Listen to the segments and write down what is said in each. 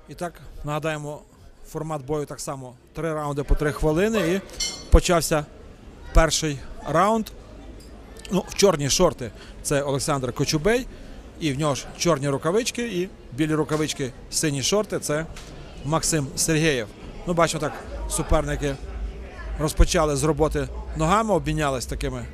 І так, нагадаємо, формат бою так само. 3 раунди по 3 хвилини і почався перший раунд. Ну, в чорні шорти це Олександр Кочубей, і в нього ж чорні рукавички, і білі рукавички, сині шорти це Максим Сергєєв. Ну, бачимо так, суперники розпочали з роботи ногами, обмінялись такими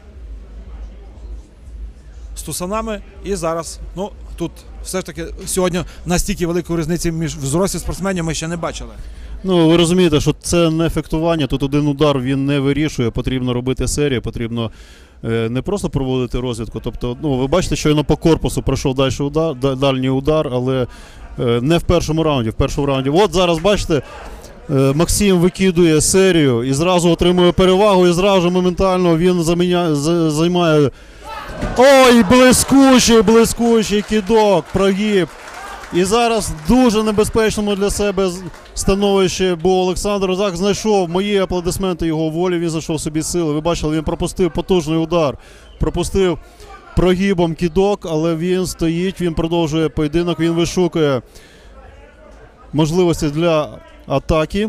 стусанами, і зараз, ну, тут все ж таки сьогодні настільки великої різниці між в зрості спортсменів ми ще не бачили. Ну, ви розумієте, що це не фехтування, тут один удар він не вирішує, потрібно робити серію, потрібно не просто проводити розвідку. Тобто, ну, ви бачите, щойно по корпусу пройшов дальній удар, але не в першому раунді. В першому раунді. От зараз, бачите, Максим викидує серію і зразу отримує перевагу, і зразу моментально він займає. Ой, блискучий кидок, прогиб. І зараз дуже небезпечному для себе становище, бо Олександр так знайшов мої аплодисменти його волі, він знайшов собі сили. Ви бачили, він пропустив потужний удар, пропустив прогибом кидок, але він стоїть, він продовжує поєдинок, він вишукує можливості для атаки.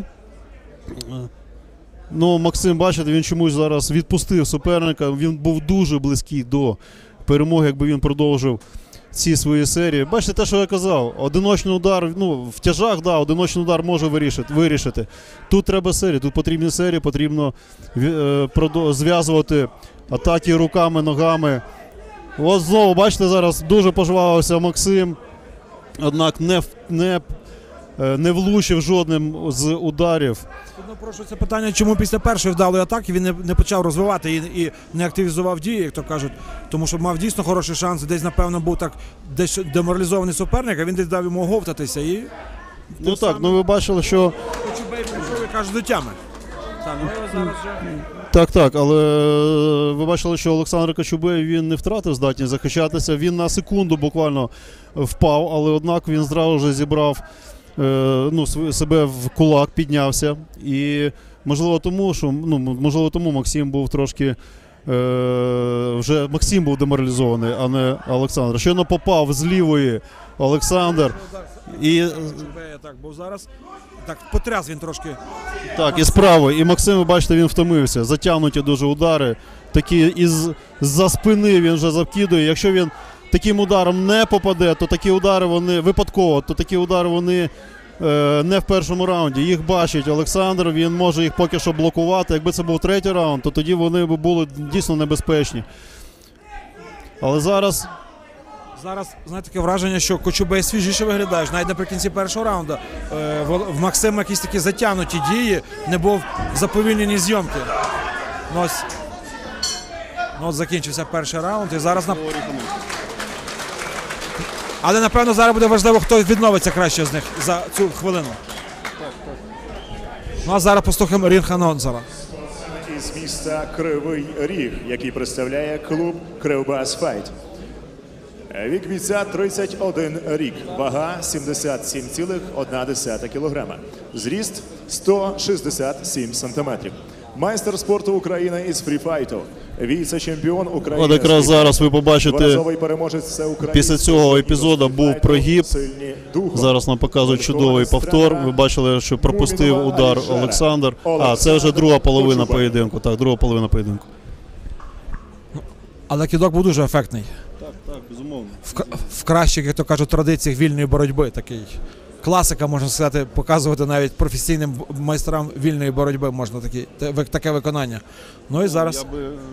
Ну, Максим, бачите, він чомусь зараз відпустив суперника, він був дуже близький до перемоги, якби він продовжив ці свої серії. Бачите, те, що я казав, одиночний удар, ну, в тяжах, да, одиночний удар може вирішити. Тут треба серії, тут потрібні серії, потрібно зв'язувати атаки руками, ногами. Ось знову, бачите, зараз дуже пожвавився Максим, однак не влучив жодним з ударів. Тут напрошується питання, чому після першої вдалої атаки він не почав розвивати і не активізував дії, як то кажуть. Тому що мав дійсно хороший шанс, десь, напевно, був так десь деморалізований суперник, а він десь дав йому оговтатися. І ну так, ну ви бачили, що Кочубей прийшов і каже до тями. Так, але ви бачили, що Олександр Кочубей, він не втратив здатність захищатися, він на секунду буквально впав, але однак він зразу ж зібрав себе в кулак, піднявся. І можливо тому Максим був трошки вже Максим був деморалізований, а не Олександр. Щойно попав з лівої Олександр. І так, бо зараз так потряс він трошки. Так, і з правої. І Максим, ви бачите, він втомився. Затягнуті дуже удари. Такі із-за спини він вже закидує. Якщо він таким ударом не попаде, то такі удари вони випадково, то такі удари вони не в першому раунді. Їх бачить Олександр, він може їх поки що блокувати. Якби це був третій раунд, то тоді вони б були дійсно небезпечні. Але зараз, знаєте, таке враження, що Кочубей свіжіше виглядає. Навіть наприкінці першого раунду в Максима якісь такі затягнуті дії, не був заповільнені зйомки. Ну, от закінчився перший раунд і зараз Але, напевно, зараз буде важливо, хто відновиться краще з них за цю хвилину. Ну, а зараз послухаємо рінг-анонсера. Із міста Кривий Ріг, який представляє клуб Кривбас Файт. Вік бійця 31 рік, вага 77,1 кг, зріст 167 см. Майстер спорту України із фріфайту, віце-чемпіон України. От якраз зараз ви побачите, після цього епізоду був прогиб. Зараз нам показують чудовий повтор. Ви бачили, що пропустив удар Олександр. А, це вже друга половина поєдинку. Так, друга половина поєдинку. Але кидок був дуже ефектний. Так, безумовно. В кращих, як то кажуть, традиціях вільної боротьби. Такий класика, можна сказати, показувати навіть професійним майстрам вільної боротьби можна таке виконання. Ну і зараз.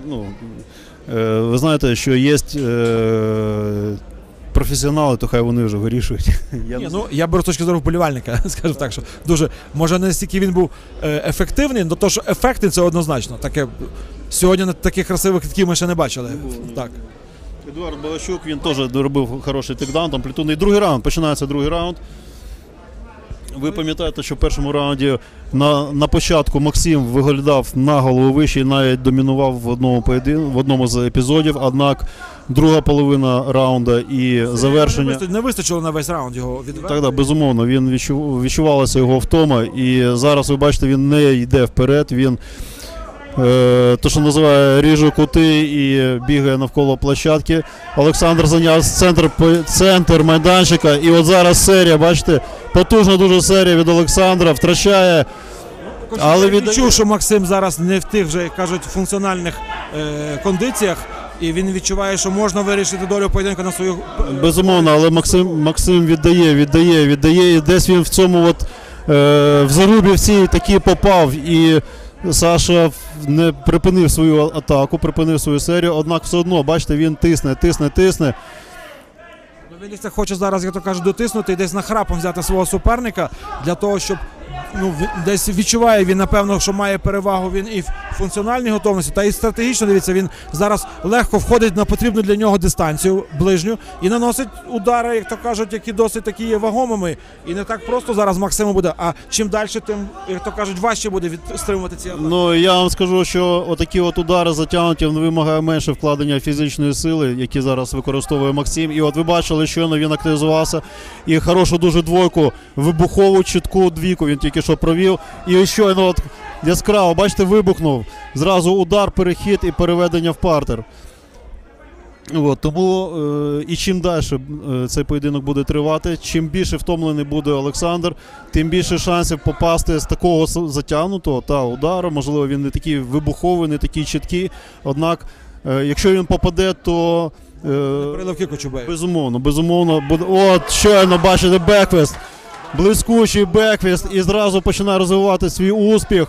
Ви знаєте, що є професіонали, то хай вони вже вирішують. Я беру з точки зору вболівальника, скажу так, що дуже, може не настільки він був ефективний, але то, що ефектний, це однозначно. Сьогодні таких красивих китків ми ще не бачили. Так. Едуард Балащук, він теж робив хороший тикдаун, амплітудний. Другий раунд, починається другий раунд. Ви пам'ятаєте, що в першому раунді на початку Максим виглядав на голову вище і навіть домінував в одному з епізодів, однак друга половина раунду і завершення... Не вистачило на весь раунд його відвести. Так, безумовно, він відчувалася його втома, і зараз, ви бачите, він не йде вперед, він то, що називає, ріже кути і бігає навколо площадки. Олександр зайняв центр майданчика, і от зараз серія, бачите, Потужна дуже серія від Олександра, втрачає. Але відчув, що Максим зараз не в тих вже, кажуть, функціональних кондиціях, і він відчуває, що можна вирішити долю поєдинку на свою... Безумовно, але Максим віддає, і десь він в цьому в зарубі в цій такі попав, і Саша не припинив свою атаку, припинив свою серію, однак все одно, бачите, він тисне. Він хоче зараз, як то кажуть, дотиснути і десь нахрапом взяти свого суперника для того, щоб десь відчуває він, напевно, що має перевагу він і в функціональній готовності, та і стратегічно, дивіться, він зараз легко входить на потрібну для нього дистанцію ближню і наносить удари, як то кажуть, які досить такі є вагомими. І не так просто зараз Максиму буде, а чим далі, тим, як то кажуть, важче буде стримувати ці атаки. Ну, я вам скажу, що отакі удари затягнуті, вони вимагають менше вкладення фізичної сили, які зараз використовує Максим. І от ви бачили, щойно він активізувався, і хорошу дуже двойку, вибухову, чітку двійку він тільки що провів. І щойно яскраво, бачите, вибухнув. Зразу удар, перехід і переведення в партер. Тому і чим далі цей поєдинок буде тривати, чим більше втомлений буде Олександр, тим більше шансів попасти з такого затягнутого удару. Можливо, він не такий вибуховий, не такий чіткий. Однак, якщо він попаде, то приливки Кочубею. Безумовно. От, щойно, бачите, бекфест. Блискучий бекфест, і зразу починає розвивати свій успіх.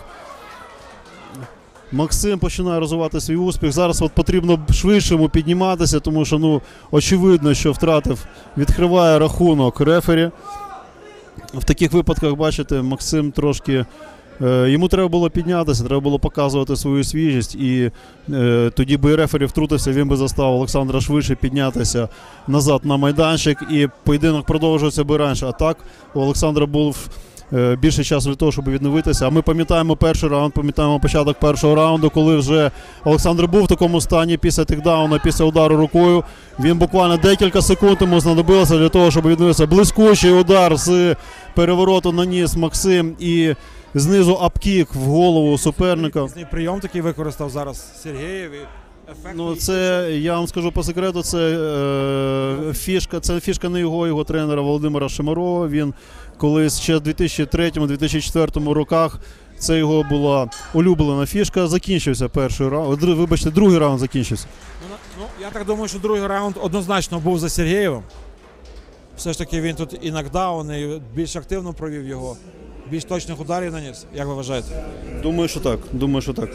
Максим починає розвивати свій успіх. Зараз потрібно швидше йому підніматися, тому що, очевидно, що втратив, відкриває рахунок рефері. В таких випадках, бачите, Максим трошки... Йому треба було піднятися, треба було показувати свою свіжість, і тоді би і рефері втрутився, він би заставив Олександра швидше піднятися назад на майданчик, і поєдинок продовжувався би раніше. А так у Олександра був більше часу для того, щоб відновитися. А ми пам'ятаємо перший раунд, пам'ятаємо початок першого раунду, коли вже Олександр був в такому стані після тикдауна, після удару рукою. Він буквально декілька секунд йому знадобилося для того, щоб відновитися. Блискучий удар з перевороту наніс Максим, і знизу апкік в голову суперника. Прийом такий використав зараз Сергєєв. Це, я вам скажу по секрету, це фішка не його тренера Володимира Шимарова. Він колись ще в 2003-2004 роках, це його була улюблена фішка. Закінчився перший раунд, другий раунд закінчився. Я так думаю, що другий раунд однозначно був за Сергєєвим. Все ж таки він тут і нокдаун, і більш активно провів його. Більш точних ударів наніс, як ви вважаєте? Думаю, що так.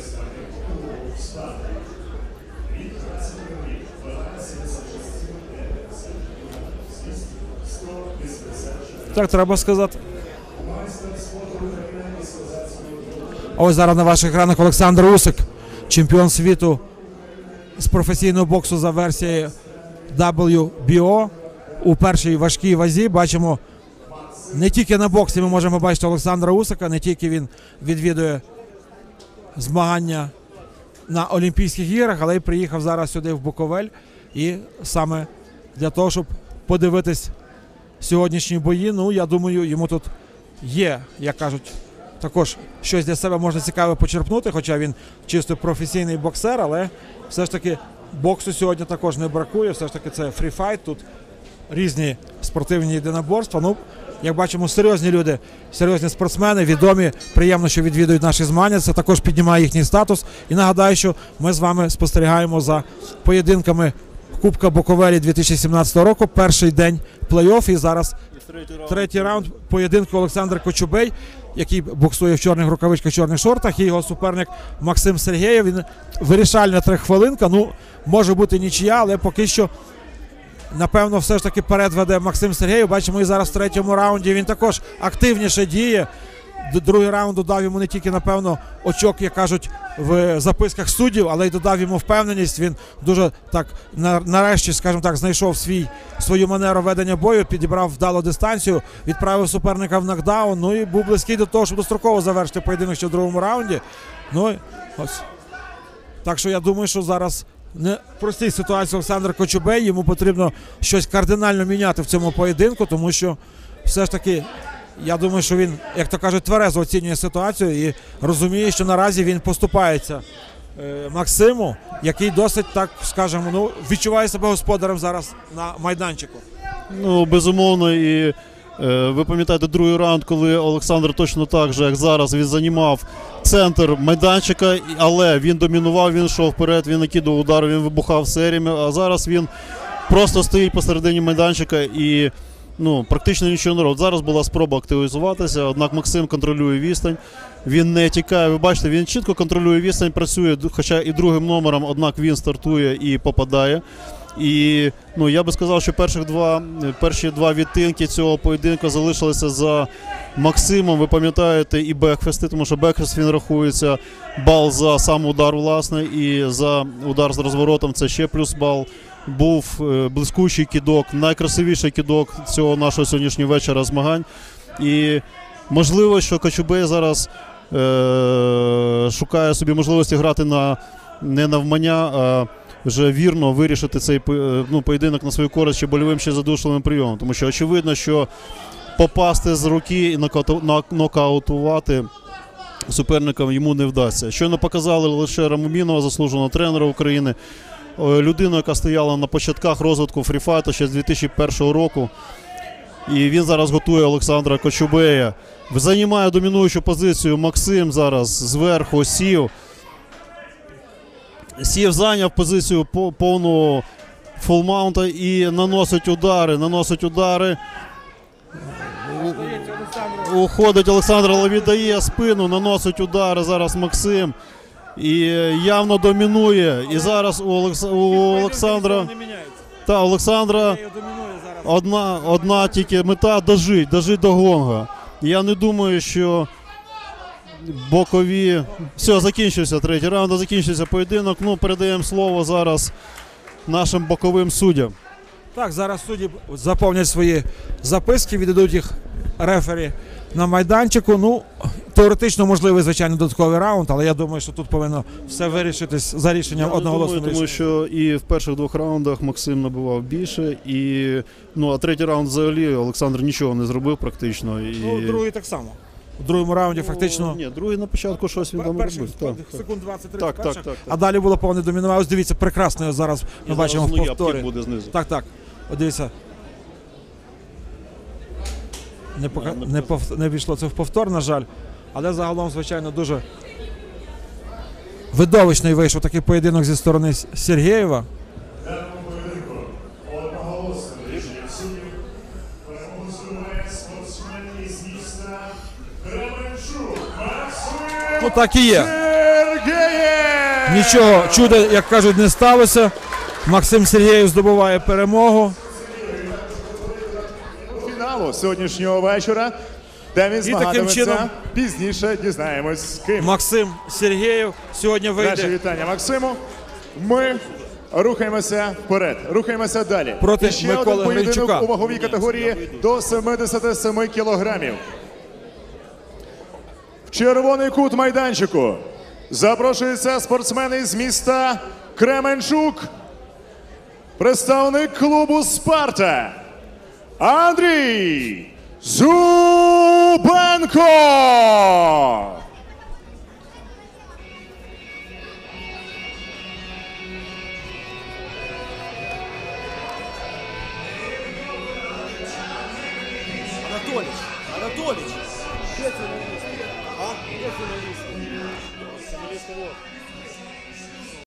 Так, треба сказати. Ось зараз на ваших екранах Олександр Усик, чемпіон світу з професійного боксу за версією WBO у першій важкій вазі. Бачимо, не тільки на боксі ми можемо бачити Олександра Усика, не тільки він відвідує змагання на Олімпійських іграх, але й приїхав зараз сюди в Буковель, і саме для того, щоб подивитись сьогоднішні бої. Я думаю, йому тут є, як кажуть, також щось для себе можна цікаве почерпнути, хоча він чисто професійний боксер, але все ж таки боксу сьогодні також не бракує, все ж таки це фріфайт, тут різні спортивні єдиноборства. Як бачимо, серйозні люди, серйозні спортсмени, відомі, приємно, що відвідують наші змагання, це також піднімає їхній статус. І нагадаю, що ми з вами спостерігаємо за поєдинками Кубка Буковелі 2017 року, перший день плей-офф, і зараз третій раунд поєдинку Олександр Кочубей, який боксує в чорних рукавичках, чорних шортах, і його суперник Максим Сергєєв. Він вирішальна 3 хвилинка, може бути нічия, але поки що напевно все ж таки перед веде Максим Сергєєв. Бачимо, і зараз в третьому раунді він також активніше діє. Другий раунд додав йому не тільки, напевно, очок, як кажуть, в записках суддів, але й додав йому впевненість. Він дуже так, нарешті, скажімо так, знайшов свою манеру ведення бою, підібрав вдалу дистанцію, відправив суперника в нокдаун, і був близький до того, щоб достроково завершити поєдинок ще в другому раунді. Ось. Так що я думаю, що зараз не в простій ситуації Олександр Кочубей, йому потрібно щось кардинально міняти в цьому поєдинку, тому що все ж таки, я думаю, що він, як то кажуть, тверезо оцінює ситуацію і розуміє, що наразі він поступається Максиму, який досить, так скажемо, відчуває себе господарем зараз на майданчику. Безумовно, і Ви пам'ятаєте другий раунд, коли Олександр точно так же, як зараз, він займав центр майданчика, але він домінував, він йшов вперед, він накидував удари, він вибухав серіями, а зараз він просто стоїть посередині майданчика і практично нічого не робить. Зараз була спроба активізуватися, однак Максим контролює відстань, він не тікає. Ви бачите, він чітко контролює відстань, працює, хоча і другим номером, однак він стартує і попадає. І я би сказав, що перші два відтинки цього поєдинку залишилися за Максимом. Ви пам'ятаєте і бекфести, тому що бекфест він рахується бал за сам удар, власне, і за удар з розворотом це ще плюс бал. Був блискучий кидок, найкрасивіший кидок цього нашого сьогоднішнього вечора змагань. І можливо, що Кочубей зараз шукає собі можливості грати не навмання, а вже вірно вирішити цей поєдинок на свою користь чи больовим, чи задушливим прийомом. Тому що очевидно, що попасти з руки і нокаутувати суперникам йому не вдасться. Щойно показали лише Рамумінова, заслуженого тренера України, людину, яка стояла на початках розвитку фріфайту ще з 2001 року. І він зараз готує Олександра Кочубея. Займає домінуючу позицію Максим зараз зверху сів. Сів зайняв позицію повного фулмаунта і наносить удари. Уходить Олександр, але віддає спину, наносить удари зараз Максим. І явно домінує. І зараз у Олександра одна тільки мета дожить до гонга. Я не думаю, що бокові... Все, закінчився третій раунд, закінчився поєдинок. Передаємо слово зараз нашим боковим суддям. Так, зараз судді заповнять свої записки, віддадуть їх рефері на майданчику. Теоретично можливий, звичайно, додатковий раунд, але я думаю, що тут повинно все вирішитись за рішенням одноголосним рішенням. Тому що і в перших двох раундах Максим набивав більше, а третій раунд взагалі Олександр нічого не зробив практично. Другий так само. У другому раунді фактично... Ні, другий на початку щось він там робив. Секунд 20-30 перших, а далі було повне домінування. Ось дивіться, прекрасно зараз ми бачимо в повторі. Буде знизу. Так. От дивіться. Не війшло це в повтор, на жаль. Але загалом, звичайно, дуже видовищний вийшов такий поєдинок зі сторони Сергєєва. Так і є. Нічого чуда, як кажуть, не сталося. Максим Сергєєв здобуває перемогу. Фіналу сьогоднішнього вечора, де він змагатиметься, пізніше дізнаємось з ким. Максим Сергєєв сьогодні вийде. Наше вітання Максиму. Ми рухаємося вперед, рухаємося далі. Проти ще Миколи один поєдинок Гринчука. у ваговій категорії до 77 кілограмів. В червоний кут майданчику запрошуються спортсмени з міста Кременчук, представник клубу «Спарта» Андрій Зубенко. Анатолич, где финалист? А? Где финалист? Финалист кого?